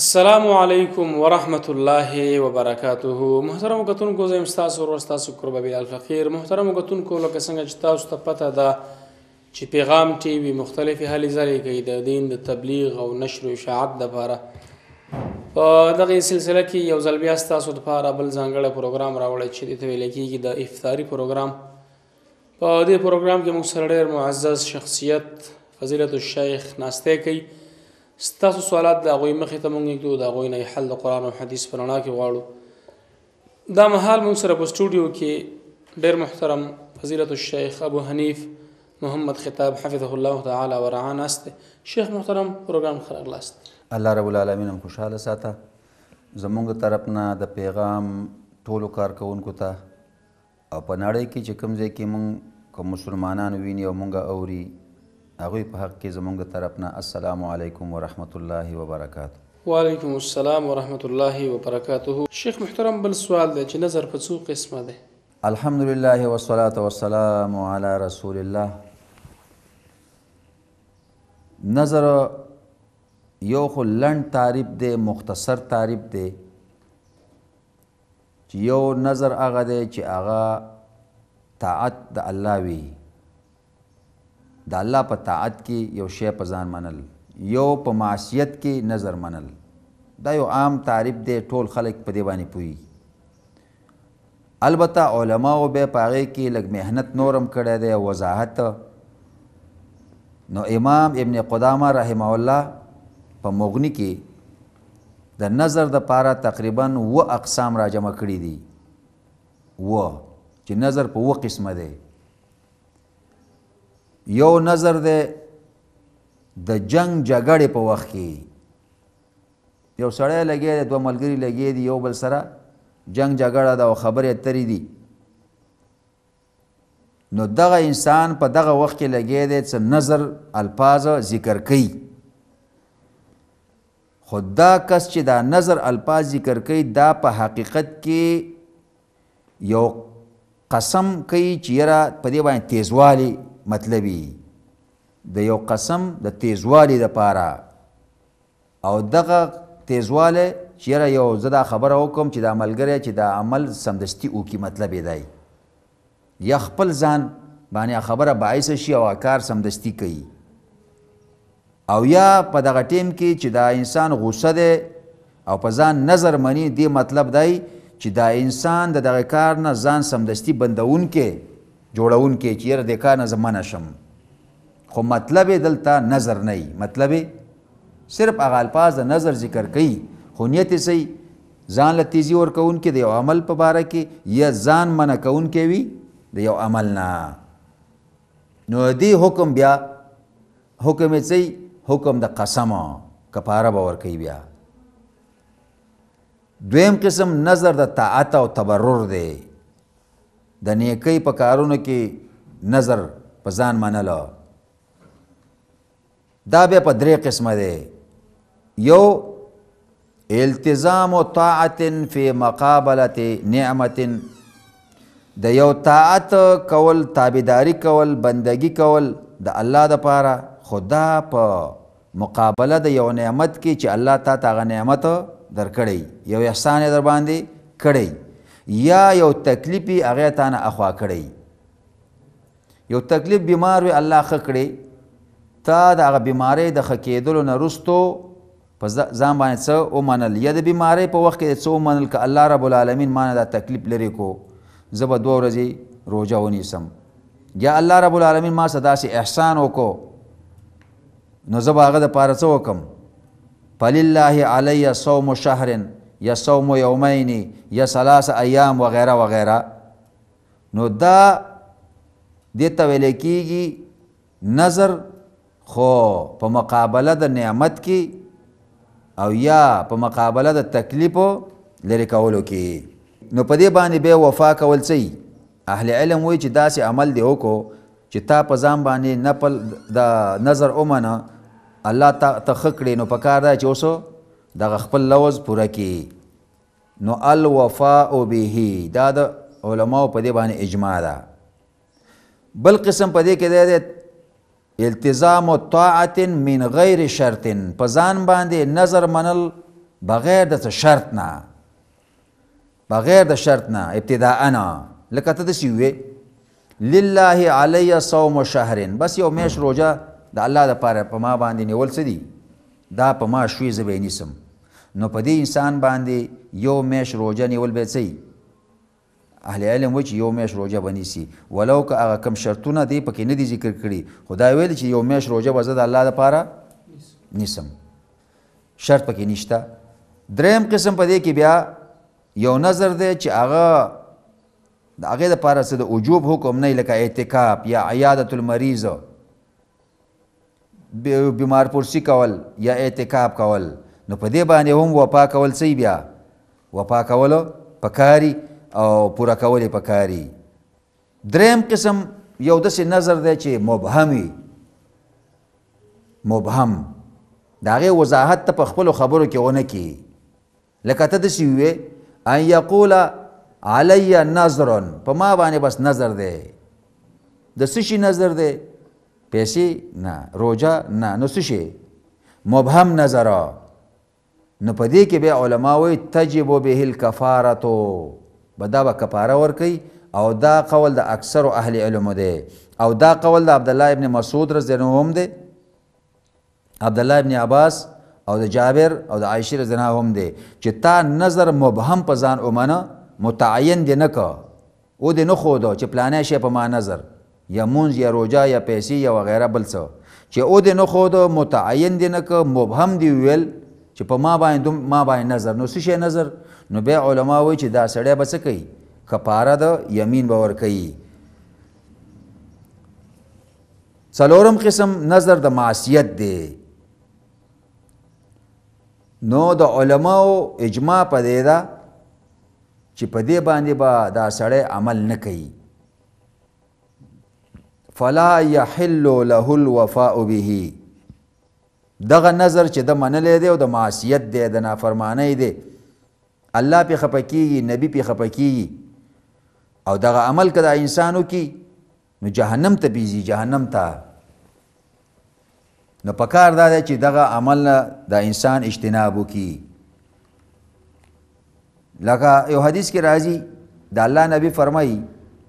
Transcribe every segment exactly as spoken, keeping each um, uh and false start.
السلام علیکم ورحمۃ اللہ وبرکاتہ. محترم کتونکو زه یم ستاسو ورور ستاسو قربه بلال فقیر. محترم کتونکو لکه څنګه چې تاسو ته پته ده چې پیغام ټي وي مختلفې هلې ځلې کوي د دین د تبلیغ او نشر و اشاعت دپاره. په دغې سلسله کې یو ځل بیا ستاسو دپاره بل ځانګړی پروګرام راوړی چې دې ته ویلی کېږي د افطاري پروګرام. په دې پروګرام کې موږ سره ډېر معزز شخصیت فضیلت الشیخ ناستی کوي. ستاسو سوالات د هغوی مخې ته موږ ږدو، د هغوی نه حل د قرآن او حدیث په رڼا کې غواړو. دا مهال موږ سره په سټوډیو کې ډېر محترم فضیلت الشیخ ابو حنیف محمد خطاب حفظه الله تعالی ورعاه ناست دی. شیخ محترم پروګرام ښه راغلاست. الله رب العالمین هم خوشحاله ساته. زمونږ طرف نه د پیغام ټولو کارکوونکو ته او په نړۍ کې چې کوم ځای کې مونږ که مسلمانان ویني او مونږ اوري هغوی په حق کې زمونږ د طرف نه السلام علیکم ورحمت الله وبرکاته. وعلیکم السلام ورحمت الله وبرکاته. شیخ محترم بل سوال دی چې نظر په څو قسمه دی؟ الحمدلله والصلاة والسلام علی رسول الله. نظر یو خو لنډ تعریف دی، مختصر تعریف دی چې یو نظر هغه دی چې هغه طاعت د الله وي، د الله په طاعت کې یو شی په ځان منل، یو په معصیت کې نظر منل. دا یو عام تعریف دی، ټول خلک په دې باندې پوهیږي. البته علماو بیا په هغې کې لږ محنت نورم کړی دی، وضاحت. نو امام ابن قدامه رحمه الله په مغني کې د نظر دپاره تقریبا اوه اقسام را جمع کړي دي. اوه چې نظر په اوه قسمه دی. یو نظر دی د جنگ جګړې په وخت کې یو سړی لګی دی، دوه ملګري لګی دي، یو بل سره جنگ جګړه ده او خبرې اترې دي. نو دغه انسان په دغه وخت کې لګی دی څه نظر الفاظ ذکر کوي. خو دا کس چې دا نظر الفاظ ذکر کوي دا په حقیقت کې یو قسم کوي چې یاره په دې باندې تیزوالی مطلبی د یو قسم د تیزوالی دپاره، او دغه تیزوالی چې یاره یو زه دا خبره وکړم چې دا ملګری چې دا عمل سمدستي وکړي مطلب یې دی، یا خپل ځان باندې خبره باعث شي او کار سمدستي کوي. او یا په دغه ټیم کې چې دا انسان غصه دی او په ځان نظر مني، دې مطلب دی چې دا انسان د دغه کار نه ځان سمدستي بندونکی جوړونکی چې یاره دې کار نه زه منع شم. خو مطلب یې دلته نظر نه وي، مطلب یې صرف هغه الفاظ د نظر ذکر کوي، خو نیت یې صحیح ځان له تیزي ورکوونکی د یو عمل په باره کې یا ځان منع کوونکی وي د یو عمل نه. نو دې حکم بیا حکم یې صحیح حکم د قسم کفاره به ورکوي. بیا دویم قسم نظر د طاعت او تبرر دی، د نیکۍ په کارونو کې نظر په ځان منلو. دا بیا په درې قسمه دی. یو التزام طاعت فی مقابلت نعمت، د یو طاعت کول، تابعداري کول، بندگی کول د الله دپاره، خدا په مقابله د یو نعمت کې چې الله تا ته هغه نعمت درکړی، یو احسان یې در باندې کړی، یا یو تکلیف یې هغې تا نه اخوا کړی. یو تکلیف بیمار وي الله ښه کړی، تا د هغه بیمارۍ د ښه کېدلو نه وروستو په ځان باندې څه ومنل، یا د بیمارۍ په وخت کې څه ومنل که الله رب العالمین ما نه دا تکلیف لرې کو، زه به دوه ورځې روژه ونیسم، یا الله رب العالمین ما څه داسې احسان وکړو نو زه به هغه دپاره څه وکړم، فلله علی صوم شهر یا صوم یومین یا ثلاث ایام وغیرہ وغیرہ. نو دا دې ته ویلی کېږي نظر، خو په مقابله د نعمت کې او یا په مقابله د تکلیفو لرې کولو کې. نو په دې باندې بیا وفا کول څه اهل علم وایي چې داسې عمل دی وکړو چې تا په ځان باندې نپل د نظر ومنه، الله تا ته ښه کړې، نو په کار دی چې اوس دغه خپل لوز پوره کړي. نو الوفاء به دا د علماو په دې باندې اجماع ده. بل قسم په دې کې دی التزام طاعت من غیر شرط، په ځان باندې نظر منل بغیر د څه شرط نه بغیر د شرط نه ابتداء نه لکه ته داسې ووې لله علی صوم شهرین بس یو میاشت روژه د الله دپاره په ما باندې نیول څه دي دا په ما شوي زه به یې نیسم نو په دې انسان باندې یو میاشت روژه نیول به څه اهل علم وایي چې یو میاشت روژه به نیسي ولو که هغه کم شرطونه دی پکې نه دي ذکر کړي خدای ویل چې یو میاشت روژه به زه د الله دپاره نیسم شرط پکې نشته دریم قسم په دې کې بیا یو نظر دی چې هغه د هغې دپاره څه د وجوب حکم نه لکه اعتکاف یا عیادت المریض بیمار پرسی کول یا اعتکاف کول نو په دې باندې هم وفا کول څه بیا وفا کولو پکاري او پوره کول یې پکاري دریم قسم یو داسې نظر دی چې مبهم وي مبهم د هغې وضاحت ته په خپلو خبرو کې ونه کړي لکه ته داسې ووې ان یقول علی نظر په ما باندې بس نظر دی د څه شي نظر دی پیسې نه روژه نه نو څه شي مبهم نظره نو په دې کې بیا علما وایي تجب به الکفارتو به دا به کفاره ورکوي او دا قول د اکثرو اهل علمو دی او دا قول د عبدالله ابن مسعود رضی الله عنه هم دی عبدالله ابن عباس او د جابر او د عایشې رضی الله عنها هم دی چې تا نظر مبهم په ځان ومنه متعین دی نه که او دې نه ښوده چې پلانی شی په ما نظر یا مونځ یا روژه یا پیسې یا وغیره بل څه چې او دې نه ښوده متعین دی نه که مبهم دی ویل چې په ما باندې ما باندې نظر نو څه شی نظر نو بیا علما وایي چې دا سړی به څه کوي کفاره د یمین به ورکوي څلورم قسم نظر د معصیت دی نو د علماو اجماع په دې ده چې په دې باندې به دا سړی عمل نه کوي فلا یحل له الوفاء به دغه نظر چې د منلی دی او د معصیت دی د نافرمانی دی الله پې خفه کېږي نبي پې خفه کېږي او دغه عمل که دا انسان وکړي نو جهنم ته بیځي جهنم ته نو پکار دا دی چې دغه عمل نه د انسان اجتناب وکړي لکه یو حدیث کې راځي د الله نبی فرمایي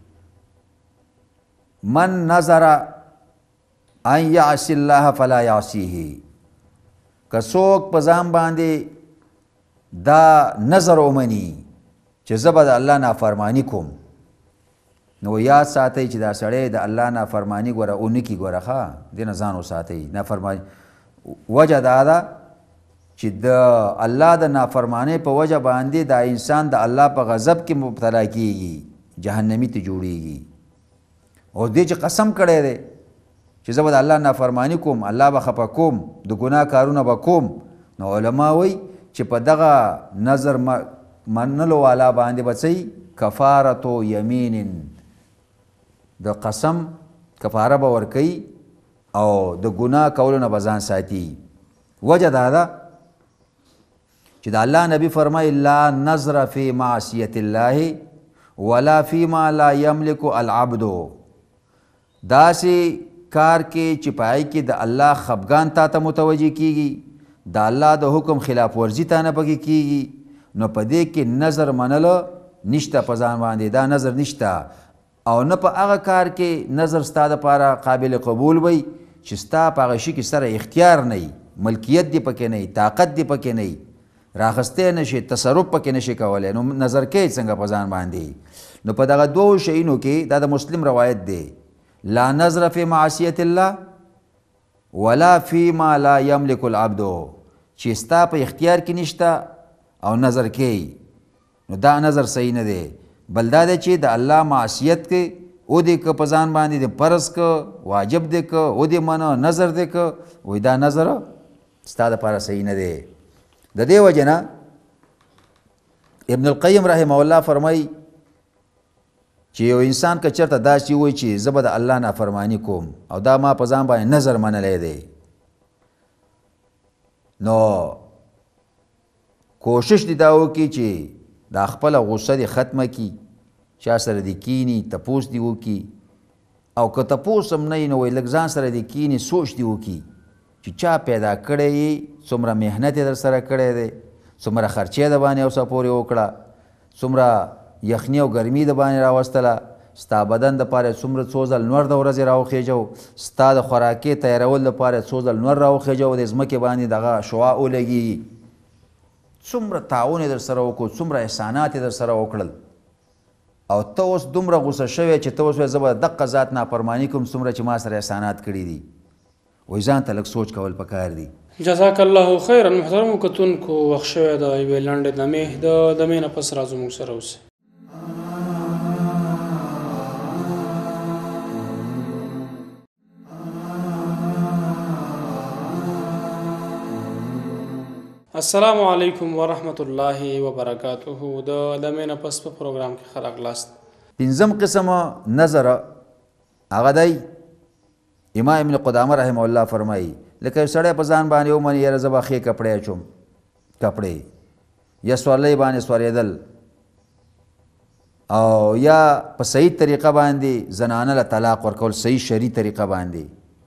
من نظر ان یعصی الله فلا یعصیه که څوک په ځان باندې دا نظر ومني چې زه به د الله نافرماني کوم نو یاد ساتئ چې دا سړی د الله نافرماني ګوره ونه کي ګوره ښه دې نه ځان وساتئ نافرماني وجه دا ده چې د الله د نافرمانۍ په وجه باندې دا انسان د الله په غضب کې مبتلا کیږي جهنمی ته جوړیږي او دې چې قسم کړی دی چې زه به د الله نافرماني کوم الله به خفه کوم د ګناه کارونه به کوم نو علما وایي چې په دغه نظر منلو والا باندې به څه کفارتو یمین د قسم کفاره به ورکوي او د ګناه کولو نه به ځان ساتي وجه دا ده چې د الله نبی فرمایي لا نظر فی معصیت الله ولا فیما لا یملک العبد داسې کار کې چې پای کې د الله خفګان تا ته متوجه کیږي د الله د حکم خلاف ورزي تا نه پکې کیږي نو په دې کې نظر منلو نشته په ځان باندې دا نظر نشته او نه په هغه کار کې نظر ستا دپاره قابل قبول وي چې ستا په هغه شي کې سره اختیار نه ملکیت دی پکې نه طاقت دی پکې نه راخستی نشي تصرف پکې نشي کولی نو نظر کوي څنګه په ځان باندې نو په دغه دوو شیونو کې دا د مسلم روایت دی لا نظر فی معصیت الله ولا فی ما لا یملک العبد چې ستا په اختیار کې نشته او نظر کوي نو دا نظر صحیح نه دی بل دا دی چې د الله معصیت کې او دې که په ځان باندې د فرض که واجب دی که او دې منه نظر دی که وایي دا نظر ستا دپاره صحیح نه دی د دې وجه نه ابن القیم رحمه الله فرمایي چې یو انسان که چېرته داسې وایي چې زه به د الله نافرماني کوم او دا ما په ځان باندې نظر منلی دی نو کوشش دې دا وکړي چې دا خپله غصه دې ختمه کړي چا سره دې کیني تپوس دې وکړي او که تپوس هم نه وي نو وایي لږ ځان سره دې کیني سوچ دې وکړي چې چا پیدا کړی یې څومره محنت یې در سره کړی دی څومره خرچې د باندې اوسه پورې وکړه، څومره یخني او ګرمي د باندې راوستله، ستا بدن دپاره څومره څو ځل نور د ورځې راوخیږو، ستا د خوراکې تیارول دپاره څو ځل نور راوخیږو، د ځمکې باندې دغه شعاع ولګېږي، څومره تعاون یې در سره وکړو، څومره احسانات یې در سره وکړل، او ته اوس دومره غوسه شوی چې ته اوس وایې زه به د دقه ذات نافرماني کوم څومره چې ما سره احسانات کړي دي. وایي ځان ته لږ سوچ کول پکار دي. جزاک الله خیرا. محترمو کتونکو وخت شوی د یوې لنډې دمې د دمې نه پس راځو موږ سره اوسئ. السلام علیکم ورحمت الله وبرکاته. د دمې نه پس په پروګرام کې ښه راغلاست. پنځم قسم نظر هغه دی امام ابن قدامه رحمه الله فرمایي لکه یو سړی په ځان باندې ومني یاره زه به ښې کپړې اچوم، کپړې یا سورلۍ باندې سورېدل، او یا په صحیح طریقه باندې زنانه له طلاق ورکول، صحیح شرعي طریقه باندې،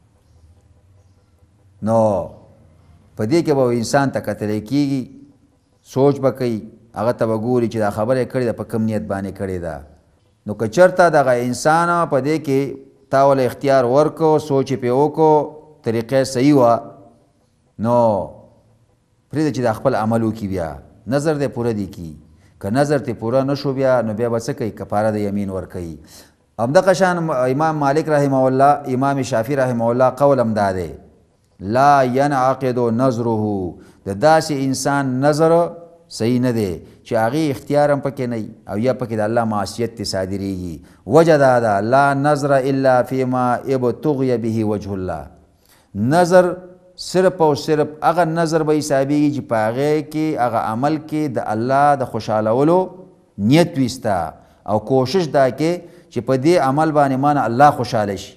نو په دې کې به انسان ته کتلی کېږي، سوچ به کوي، هغه ته به ګوري چې دا خبره یې کړې ده په کوم نیت باندې کړې ده. نو که چېرته دغه انسان په دې کې تا ول اختیار ورکو، سوچ یې پې وکړو، طریقه صحیح وه، نو پرېږده چې دا خپل عمل وکړي، بیا نظر دی پوره دی کي. که نظر تی پوره نه شو بیا نو بیا به څه کوي؟ کفاره د یمین ورکوي. همدغه شان امام مالک رحمه الله، امام شافعي رحمه الله قول هم دا دی لا ینعقد نظره، د داسې انسان نظر صحیح نه دی چې هغې اختیار هم پکې نه او یا پکې د الله معصیت تی صادریږي. وجه دا ده لا نظر الا فیما ابتغی به وجه الله، نظر صرف او صرف هغه نظر به حسابېږي چې په هغې کې هغه عمل کې د الله د خوشحالولو نیت وي ستا، او کوشش دا کې چې په دې عمل باندې مانه الله خوشحاله شي.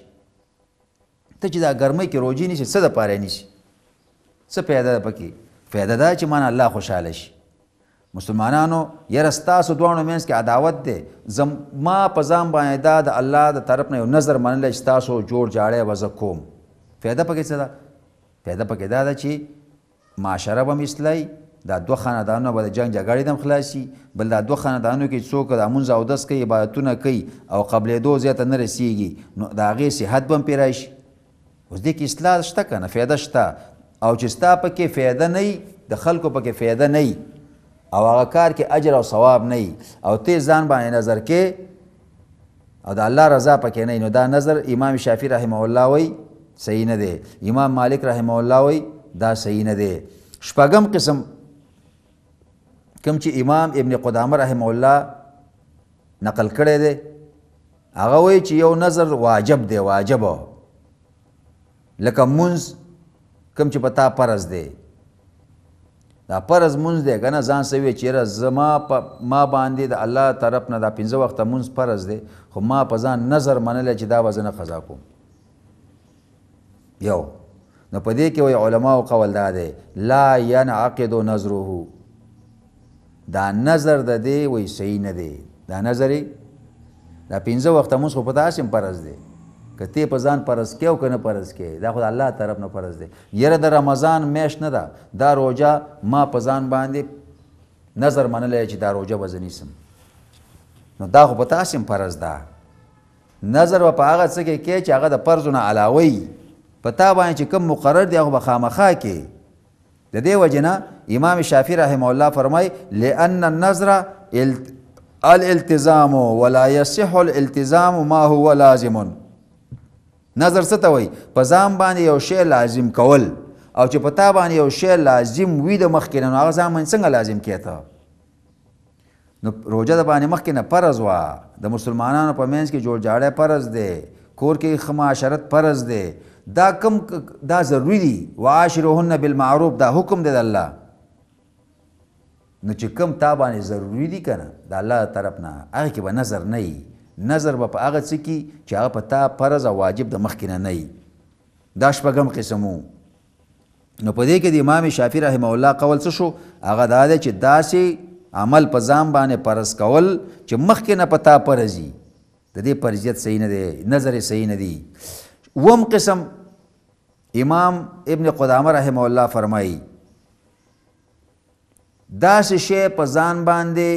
ته چې دا ګرمۍ کې روجې نیسي څه دپاره نیسي؟ څه فایده ده پکې؟ فایده دا چې مانه الله خوشحاله شي. مسلمانانو یاره ستاسو دواړو منځ کې عداوت دی، زما په ځان باندې دا د الله د طرف نه یو نظر منلی چې ستاسو جوړ جاړی به زه کوم. فایده پکې څه ده؟ فایده پکې دا ده چې معاشره به م اصلاحي، دا دوه خاندانونه به د جنګ جګړې نه هم خلاصي، بل دا دوه خاندانونو کې څوک د مونځ اودس کوي، عبادتونه کوي او قبلېدو ځای ته نه رسېږي، نو د هغې صحت به هم پرې راشي. اوس دې کې اصلاح شته که نه؟ فایده شته. او چې ستا پکې فایده نه وي، د خلکو پکې فایده نه وي، او هغه کار کې اجر او ثواب نه وي، او ته ځان باندې نظر کې او د الله رضا پکې نه وي، نو دا نظر امام شافعي رحمه الله وایي صحیح نه دی، امام مالک رحمه الله وایي دا صحیح نه دی. شپږم قسم کوم چې امام ابن قدامه رحمه الله نقل کړی دی، هغه وایي چې یو نظر واجب دی، واجب لکه مونځ کوم چې په تا فرض دی، دا فرض مونځ دی که نه، ځان څه وایي چې یاره زما په ما باندې د الله طرف نه دا پنځه وخته مونځ فرض دی، خو ما په ځان نظر منلی چې دا به زه نه قضا کوم. یو نو په دې کې وایي علماو قول دا دی لا ینعقد نظره، دا نظر د دې وایي صحیح نه دی، دا نظر دا پنځه وخته مونځ خو په داسې هم فرض دی، که ته په ځان فرض کې او که نه فرض کې، دا خو د الله طرف نه فرض دی. یاره د رمضان میاشت نه ده، دا روژه ما په ځان باندې نظر منلی چې دا روژه به زه نیسم، نو دا خو په تاسې هم فرض ده. نظر به په هغه څه کې کې چې هغه د فرضو نه علاوه وي، په تا باندې چې کوم مقرر دی هغه به خامخا کې. د دې وجې نه امام شافعي رحمه الله فرمایي لأن النظر الالتزام ولا يصح الالتزام ما هو لازم. نظر څه ته وایي؟ په ځان باندې یو شی لازم کول، او چې په تا باندې یو شی لازم وي د مخکې نه، نو هغه ځان باندې څنګه لازم کېته؟ نو روژه د باندې مخکې نه فرض وه، د مسلمانانو په منځ کې جوړ جاړی فرض دی، کور کې ښه معاشرت فرض دی، دا کم دا ضروري دي. وعاشرهن بالمعروف دا حکم دی د الله، نو چې کم تا باندې ضروري دي که نه د الله طرف نه، هغې کې به نظر نه وي. نظر به په هغه څه کې چې هغه په تا فرض او واجب د مخکې نه نه وي. دا شپږم قسم و. نو په دې کې د امام شافعي رحمه الله قول څه شو؟ هغه دا دی چې داسې عمل په ځان باندې فرض کول چې مخکې نه په تا فرض وي، د دې فرضیت صحیح نه دی، نظر یې صحیح نه دی. اووم قسم امام ابن قدامه رحمه الله فرمایي داسې شی په ځان باندې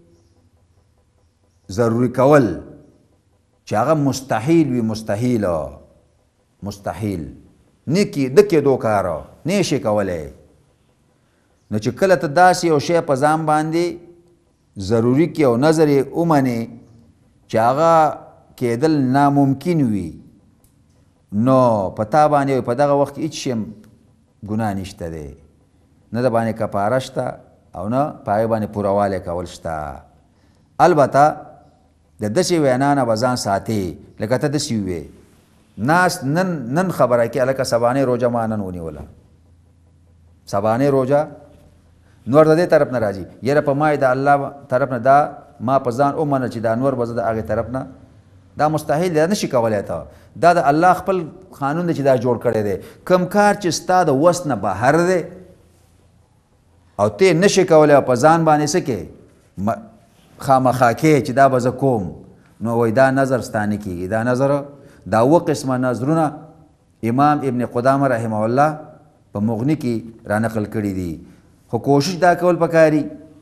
ضروري کول چې هغه مستحیل وي، مستحیل مستحیل نه کې د کېدو کار نه شي کولی. نو چې کله ته داسې یو شی په ځان باندې ضروري کې او نظر یې ومنې چې هغه کېدل ناممکن وي، نو په تا باندې په دغه وخت کې هېڅ شی ګناه نشته دی، نه د باندې کفاره شته او نه په هغې باندې پورهوالی کول شته. البته د داسې وینا نه به ځان ساتې لکه ته داسې ووې ناس نن نن خبره کې هلکه سبانۍ روژه ما نن ونیوله، سبانۍ روژه نور د دې طرف نه راځي، یاره په ما د الله طرف نه دا ما په ځان ومنه چې دا نور به زه د هغې طرف نه، دا مستحیل دی، نه شي کولی ته. دا د الله خپل قانون دی چې دا جوړ کړی دی. کوم کار چې ستا د وس نه بهر دی او ته نه شي کولی او په ځان باندې څه کې خامخا کې چې دا به زه کوم، نو وایي دا نظر ستا نه کېږي. دا نظر دا اوه قسمه نظرونه امام ابن قدامه رحمه الله په مغني کې رانقل کړي دي. خو کوشش دا کول پکاري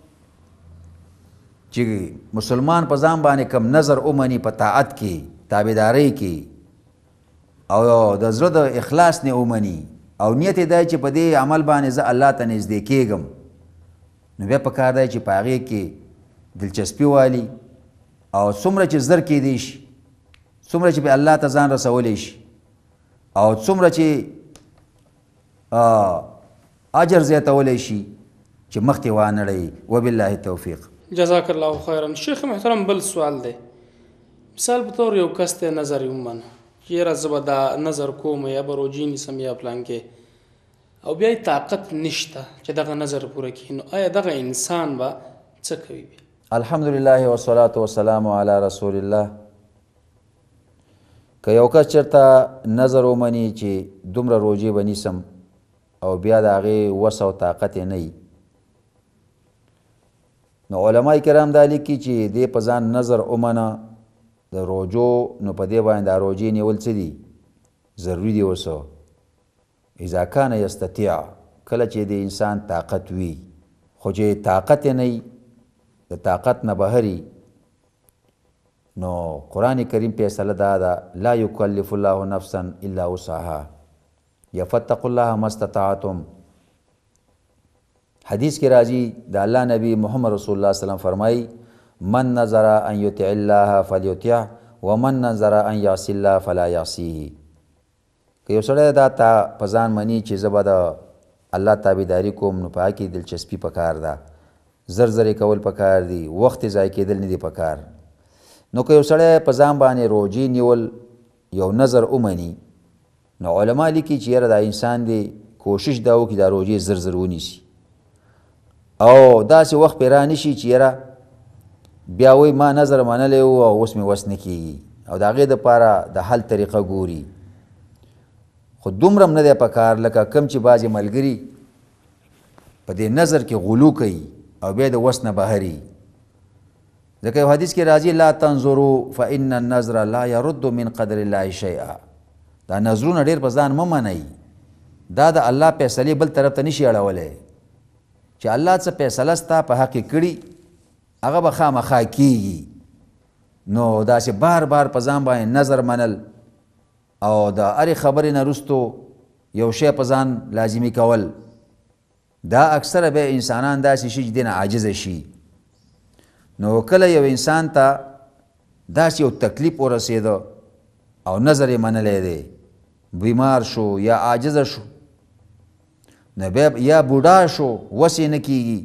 چې مسلمان په ځان باندې کم نظر ومني په طاعت کې، تابعدارۍ کې، او د زړه د اخلاص نه ومني او نیت یې دی چې په دې عمل باندې زه الله ته نږدې کېږم، نو بیا پکار دی چې په هغې کې دلچسپي والي او څومره چې زر کېدی شي، څومره چې به الله ته ځان رسولی شي او څومره چې اجر زیاتولی شي چې مخکې وانړئ. وبالله التوفیق. جزاک الله خیرا. شیخ محترم بل سوال دی، مثال په طور یو کس ته نظر یې ومنه چې یاره زه به دا نظر کوم یا به روجې نیسم یا پلانکې، او بیا یې طاقت نشته چې دغه نظر پوره کړي، نو آیا دغه انسان به څه کوي؟ الحمدلله والصلاة والسلام علی رسول الله. که یو کس چېرته نظر ومني چې دومره روجې به نیسم او بیا د هغې وس او طاقت یې نه وي، نو علما کرام دا لیکي چې دې په ځان نظر ومنه د روجو، نو په دې باندې دا روجې نیول څه دي؟ ضروري دي. اوسه اذا کان یستطیع، کله چې د انسان طاقت وي، خو چې طاقت یې نه وي، د طاقت نه بهري، نو قرآن کریم فیصله دا ده لا یکلف الله نفسا الا وسعها یا فاتقوا الله ما استطعتم. حدیث کې راځي د الله نبی محمد رسول الله صلی الله علیه وسلم فرمایي من نظر ان یطع الله فلیطع ومن نظر ان یعصی الله فلا یعصیه. که یو سړی دا تا په ځان مني چې زه به د الله تابعداري کوم، نو په هغې کې دلچسپي پکار ده، زر زر کول پکار دي، وخت ضایع کېدل نه دي پکار. نو که یو سړی په ځان باندې روجې نیول یو نظر ومني، نو علما لیکي چې یاره دا انسان دی کوشش دا وکړي دا روجې زر زر ونیسي او داسې وخت پرې رانشي چې یاره بیا وایي ما نظر منلی و او اوس مې وس نه کېږي، او د هغې دپاره د حل طریقه ګوري. خو دومره هم نه دی پکار لکه کم چې بعضې ملګري په دې نظر کې غلو کوي او بیا د وس نه بهري. ځکه یو حدیث کې راځي لا تنظروا فإن النظر لا يرد من قدر الله شیئا. دا نظرونه ډېر په ځان مه منئ، دا د الله فیصلې بل طرف ته نشي اړولی. چې الله څه فیصله ستا په حق کې کړي هغه به خامخا کېږي. نو داسې بار بار په ځان باندې نظر منل او د هرې خبرې نه وروستو یو شی په ځان لازمي کول، دا اکثره به انسانان داسې شي چې دې نه عاجزه شي. نو کله یو انسان ته داسې یو تکلیف ورسېده او نظر یې منلی دی، بیمار شو یا عاجزه شو، نو بیا یا بوډا شو وس یې نه کېږي،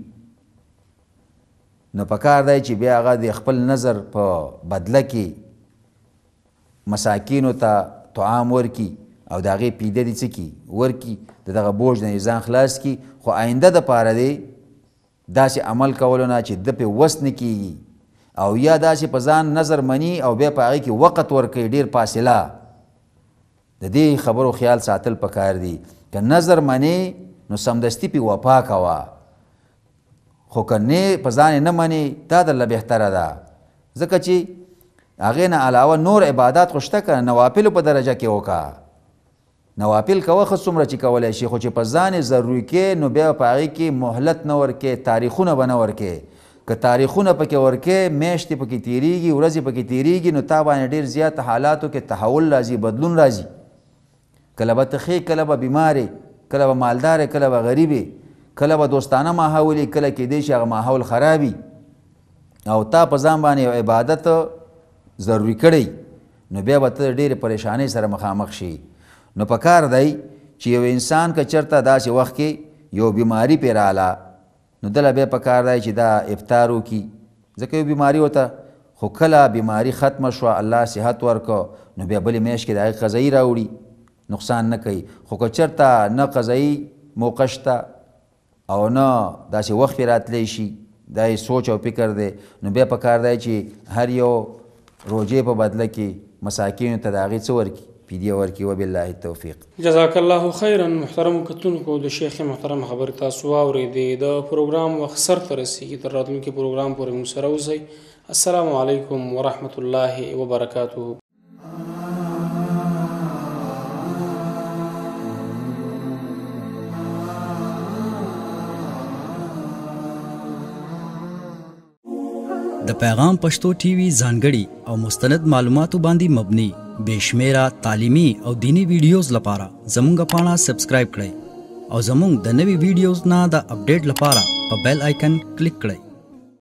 نو پکار دی چې بیا هغه د خپل نظر په بدله کې مساکینو ته طعام ورکي او د هغې پیده دې څه کي ورکي، د دغه بوج نه یې ځان خلاص کي. خو آینده دپاره دی داسې عمل کولو نه چې ده پې وس نه کېږي او یا داسې په ځان نظر مني او بیا په هغې کې وقت ورکوي ډېر فاصله. د دې خبرو خیال ساتل پکار دي. که نظر منې نو سمدستي پې وفا کوه، خو که نه په ځان نه منې دا درله بهتره ده، ځکه چې هغې نه علاوه نور عبادات خو شته که نوافلو په درجه کې وکړه. نوافل کوه خو څومره چې کولی شي، خو چې په ځان یې ضروري کې نو بیا په هغې کې مهلت نه ورکې، تاریخونه به نه ورکې. که تاریخونه پکې ورکې، میاشتې پکې تیریږي، ورځې پکې تیریږي، نو تا باندې ډېر زیات حالاتو کې تحول راځي، بدلون راځي. کله به ته ښې، کله به بیمارې، کله به مالدارې، کله به غریبې، کله به دوستانه ماحول کله کېدی شي هغه ماحول خرابي او تا په ځان باندې یو عبادت ضروري کړی، نو بیا به ته ډېرې پریشانۍ سره مخامخ شي. نو په کار دی چې یو انسان که چېرته داسې وخت کې یو بیماري پرې راله، نو دله بیا په کار دی چې دا افطار وکړي، ځکه یو بیماري ورته، خو کله بیماري ختمه شوه، الله صحت ورکړه، نو بیا بلې میاشت کې د هغې قضایي راوړي، نقصان نه کوي. خو که چېرته نه قضایي موقع شته او نه داسې وخت پرې راتلی شي، دا یې سوچ او فکر دی، نو بیا په کار دی چې هر یو روجې په بدله کې مساکینو ته د هغې څه ورکړي، فدیه ورکړي. وبالله التوفیق. جزاک الله خیرا. محترم کتونکو، د شیخ محترم خبرې تاسو واورېدې. د پروګرام وخت سرته رسېږي، تر راتلونکي پروګرام پورې موږ سره اوسئ. السلام علیکم ورحمة الله وبرکاته. د پیغام پښتو ټي وي ځانګړي او مستند معلوماتو باندې مبني بشمیره تعلیمي او دینی ویډیوز لپاره زموږ پاڼه سبسکرایب کړئ او زموږ د نوي ویډیوز نه د اپډیټ لپاره په بیل آیکن کلیک کړئ.